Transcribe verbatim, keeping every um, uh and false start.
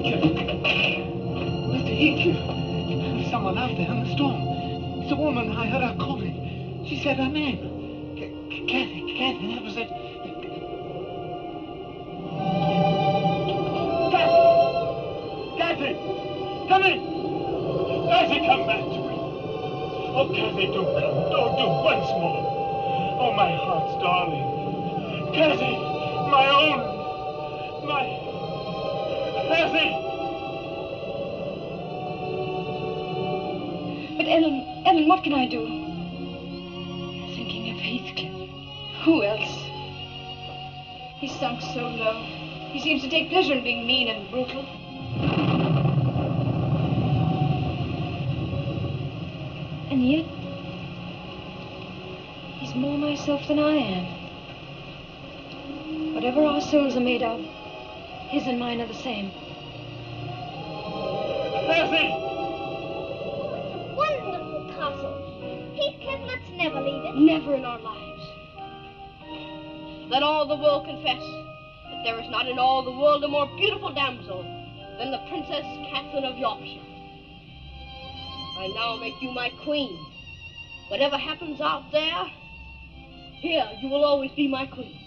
Heathcliff! Mister Heathcliff! There's someone out there in the storm. It's a woman. I heard her calling. She said her name. C Cathy, Cathy, that was it. Cathy! Cathy! Come in! Cathy, come back to me. Oh, Cathy, do come. Oh, do once more. Oh, my heart's darling. Cathy, my own. My... Cathy! But Ellen, Ellen, what can I do? Thinking of Heathcliff. Who else? He's sunk so low. He seems to take pleasure in being mean and brutal. And yet, he's more myself than I am. Whatever our souls are made of, his and mine are the same. Cathy! Wonderful castle. Heathcliff, let's never leave it. Never in our lives. Let all the world confess that there is not in all the world a more beautiful damsel than the Princess Catherine of Yorkshire. I now make you my queen. Whatever happens out there, here you will always be my queen.